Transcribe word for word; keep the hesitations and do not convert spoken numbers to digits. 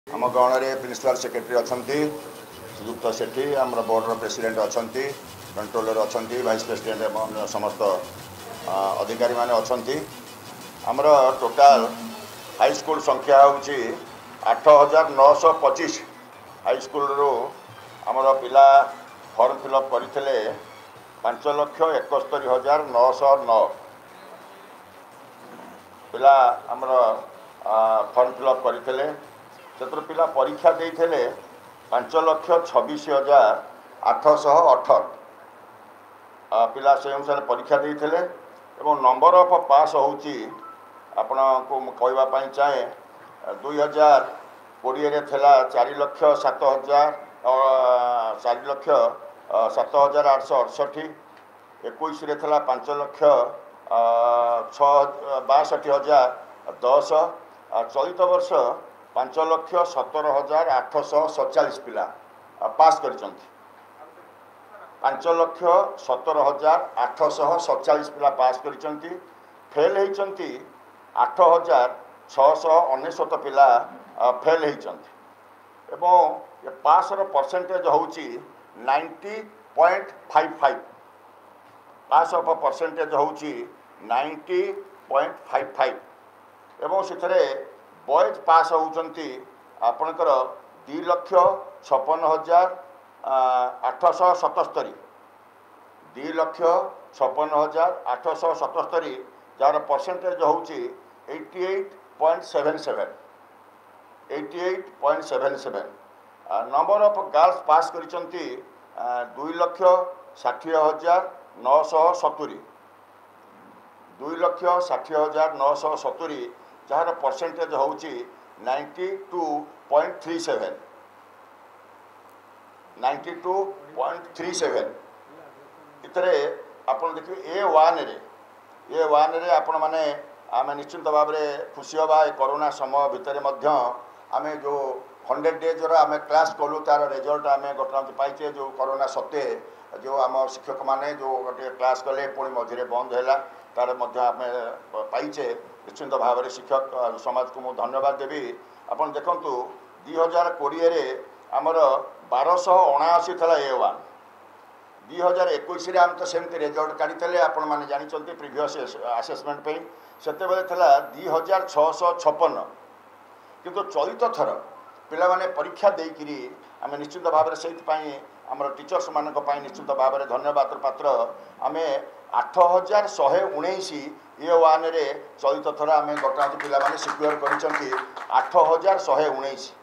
आम गण में प्रिंसिपल सेक्रेटरी अच्छा श्रीयुक्त सेठी आम बोर्डर प्रेसिडेंट अच्छा कंट्रोलर अच्छा वाइस प्रेसिडेंट समस्त अधिकारी माने अच्छा आमर टोटाल हाई स्कूल संख्या हूँ आठ हजार नौश पचिश हाई स्कूल रू आमर पिला फॉर्म फिलअप करते पांच लक्ष एकस्तरी हजार नौश नौ पिला आमर फॉर्म फिलअप करते से पिला परीक्षा देते पांच लक्ष छब्बीस हजार आठश अठर पिला से अनुसार परीक्षा देते नंबर ऑफ पास होची आपण को कहवाई चाहे दुई हजार कोड़े थेला चार लक्ष सात हजार चार लक्ष सात हजार आठश अड़सठी इक्कीस थेला पांच लक्ष छ बासठी हजार दस चलित वर्ष पांच लक्ष सतर हजार आठश सतचाश पिला पास कर पांच लक्ष सतर हजार आठश सतचाश पिला पास कर फेल होती आठ हजार छःश अनेशत पिला फेल होती पास परसेंटेज होची ninety point five five pass of percentage होची नाइंटी पॉइंट फाइव फाइव एवं से बॉयज पास होती आपणकर दि लक्ष छपन हजार आठश सतस्तरी दि लक्ष छपन हजार आठश सतस्तरी जार परसेंटेज होची eighty eight point seven seven eighty eight point seven seven number of girls pass करिसंती दुई लक्ष षाठी हजार नौश सतुरी दुई लक्ष षाठी हजार नौश सतुरी जार परसेंटेज होची ninety two point three seven ninety two point three seven इतरे आपण देखिए ए वन रे ए वन रे आपण माने आम निश्चिंत भाव में खुशी हवा कोरोना समय भितर आम जो हंड्रेड डेज आम क्लास कलु तार रिजल्ट आम घटना पाइचे जो कोरोना सत्वे जो आम शिक्षक माने जो गोटे क्लास कले पुणी मझे बंद है तार आम पाइचे निश्चिंत भाव में शिक्षक समाज को मुझे धन्यवाद देवी आपन देखु दुई हजार कोड़े आमर बारश अणाशी था ए वन दुई हजार इक्कीस आम तो सेमती रिजल्ट काढ़ी आपण मैंने जानते प्रिवियस आसेसमेंट से दुई हजार छःश छपन किंतु चलित थर पिला माने परीक्षा देकरी आम निश्चित भाव में से आम टीचर्स मान निश्चित भाव में धन्यवाद पात्र आम आठ हजार शहे उन्नीस ए वन रे चलित थर आम घटना पिला सिक्योर कर आठ हजार शहे उन्नीस